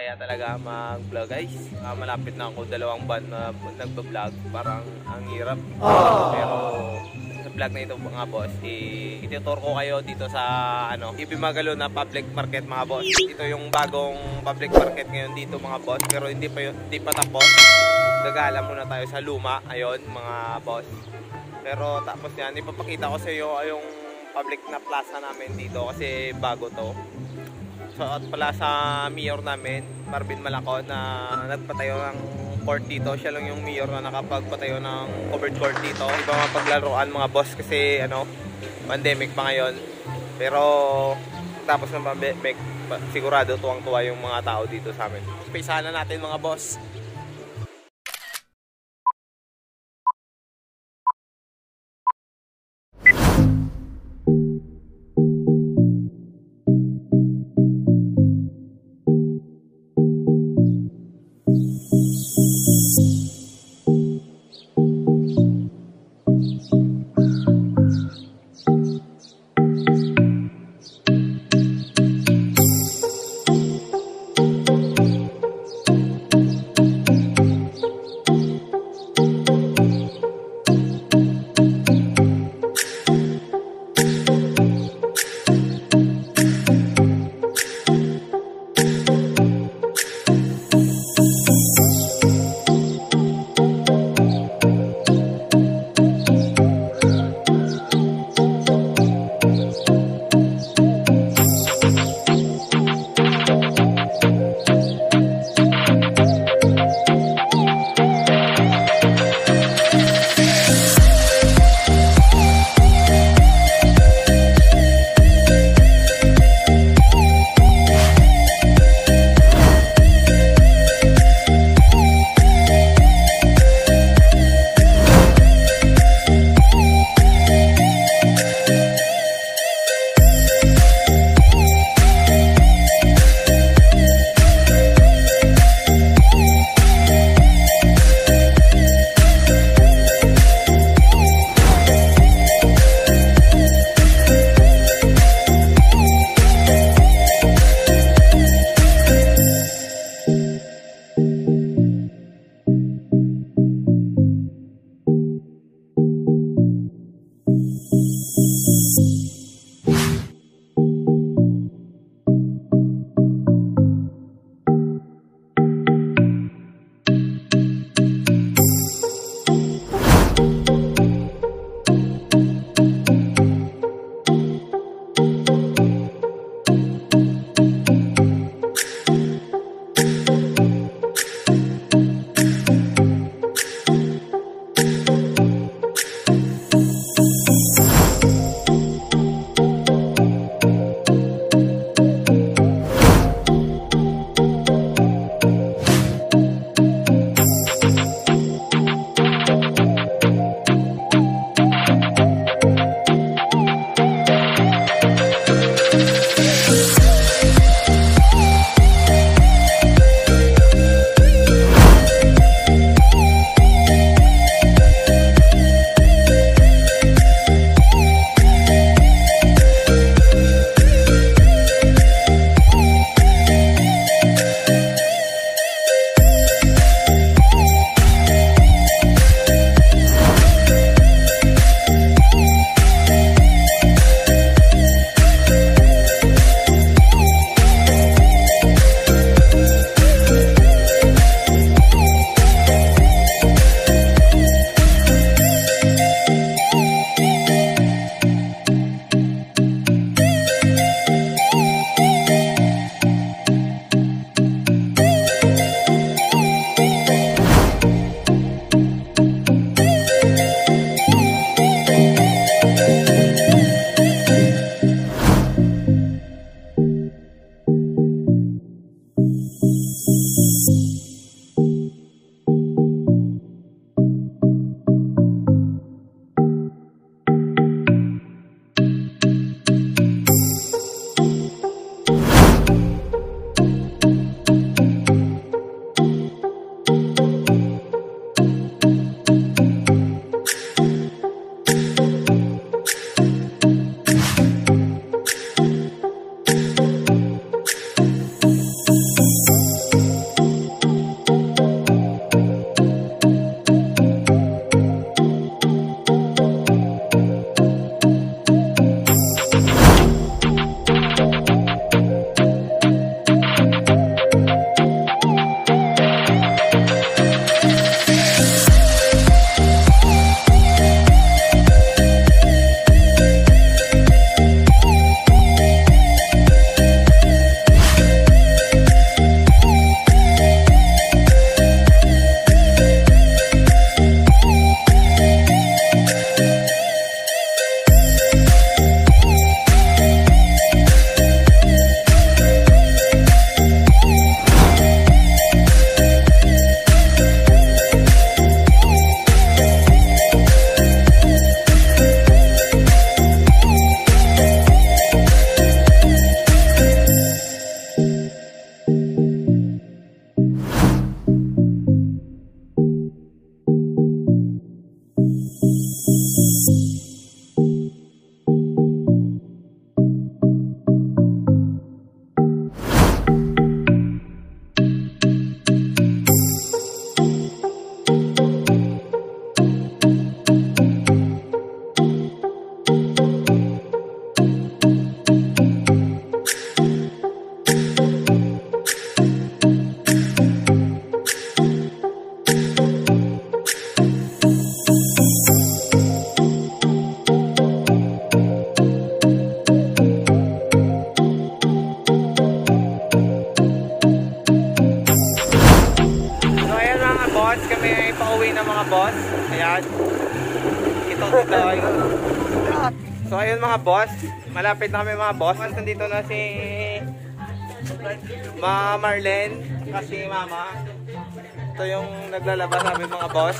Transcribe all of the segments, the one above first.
nakakaya talaga mag-vlog guys. Malapit na ako 2 buwan na nagpa-vlog. Parang ang hirap. Pero sa vlog na ito mga boss, ituturo ko kayo dito sa E.B Magalona Public Market mga boss. Ito yung bagong public market ngayon dito mga boss. Pero hindi pa tapos. Gagala muna tayo sa luma. Ayun mga boss. Pero tapos yan, ipapakita ko sa iyo yung public na plaza namin dito kasi bago to. So at pala sa mayor namin, Marvin Malacon, na nagpatayo ng court dito. Siya lang yung mayor na nakapagpatayo ng covered court dito. Iba mga paglaruan mga boss kasi pandemic pa ngayon. Pero tapos ng pandemic, sigurado tuwang-tuwa yung mga tao dito sa amin. Pisahan na natin mga boss. boss, kami ay pauwi na mga boss. Ayan. Ito. So ayun mga boss, malapit na kami mga boss. Nandito na si Marlene, kasi mama. Ito yung naglalaba namin mga boss.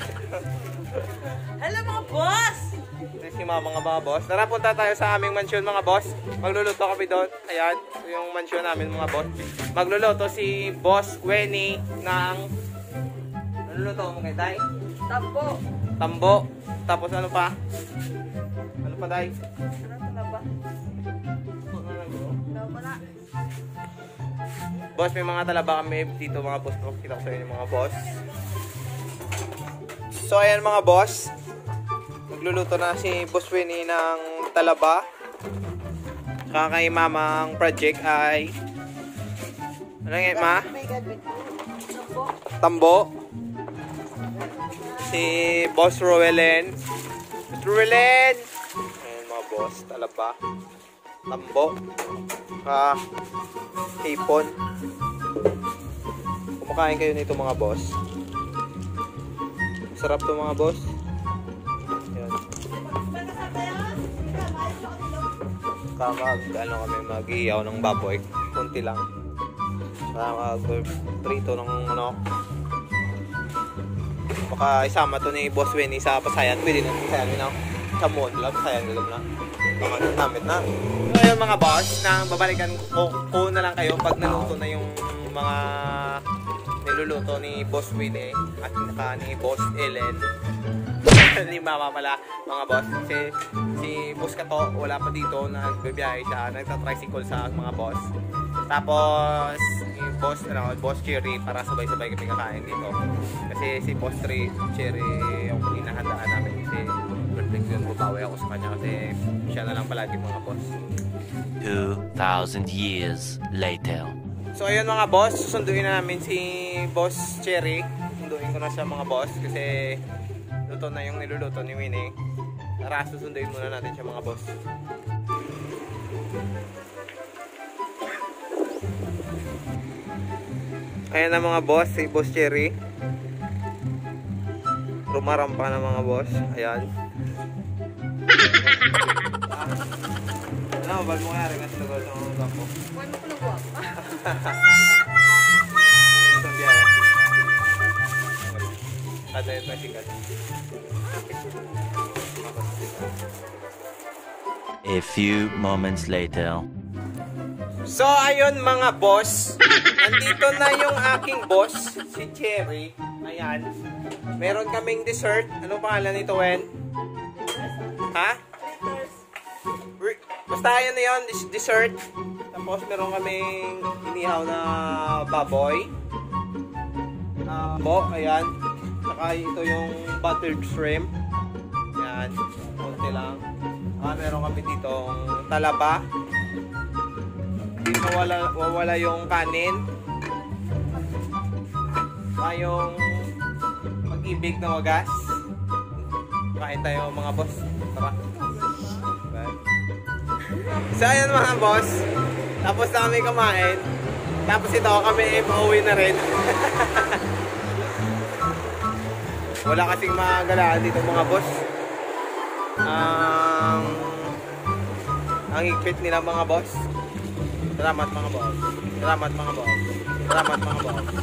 Hello mga boss! Ito si mama mga boss. Tara, punta tayo sa aming mansyon mga boss. Magluluto kami doon. Ayan, ito yung mansyon namin mga boss. Magluluto si Boss Wenny ng... Ano luto mo kay Day? Tambo. Tambo. Tapos ano pa? Ano pa, Day? Ano na ba? Wala. Boss, may mga talaba kami dito mga boss. Kita ko sa inyo mga boss. So ayan mga boss, magluluto na si Boss Winnie ng talaba. Saka kay mamang project ay ano nga ma? Tambo. Si Boss Roelen. Boss Roelen! Ayan mga boss, talaba. Tambo. Hipon. Kumakain kayo nito mga boss. Sarap to mga boss. Ayan. Ano kami mag-iiyaw ng baboy. Kunti lang. Mag-prito ng ano. Baka isama to ni Boss Winnie sa pasayan. Pwede na pasayan na. Sa moon lang. Pasayan nila na. Namit na. So ayun mga boss, na babalikan ko na lang kayo pag naluto na yung mga niluluto ni Boss Winnie at ni Boss Ellen. Ni mama pala mga boss. Kasi si Boss Kato wala pa dito, nagbibiyahe siya, nagtatricycle sa mga boss. Tapos yung Boss Cherry para sabay-sabay kami kakain dito. Kasi si Boss Cherry yung inahandaan namin kasi perfect yun, bubawi ako sa kanya kasi siya na lang palagi mga boss. 2,000 years later. So ayun mga boss, susunduin na namin si Boss Cherry. Sunduin ko na siya mga boss kasi luto na yung niluluto ni Winnie. Tara, susunduin muna natin siya mga boss. Ayan na mga boss, si Boss Cherry. Rumarampa na mga boss. Ayan. Ano, bal mo kaya rin kasi tagal sa mga bako. Huwag mo kulugwak. Itong biyahe. Ada yung pasikat. A few moments later. So ayun mga boss, nandito na yung aking boss, si Cherry. Ayan. Meron kaming dessert. Anong pangalan nito, Wen? Ha? Basta yun na yun, dessert. Tapos meron kaming inihaw na baboy. Ayan. Saka ito yung buttered shrimp. Ayan. Kunti lang. Meron kami ditong talaba. Hindi wawala yung kanin. Yung pag-ibig na wagas. Kain tayo mga boss. Tara. So ayan mga boss. Tapos na kami kumain. Tapos ito kami pauwi na rin. Wala kasing magalaan dito mga boss. Ang higpit nila mga boss. Salamat mga boss. Salamat mga boss. Salamat mga boss.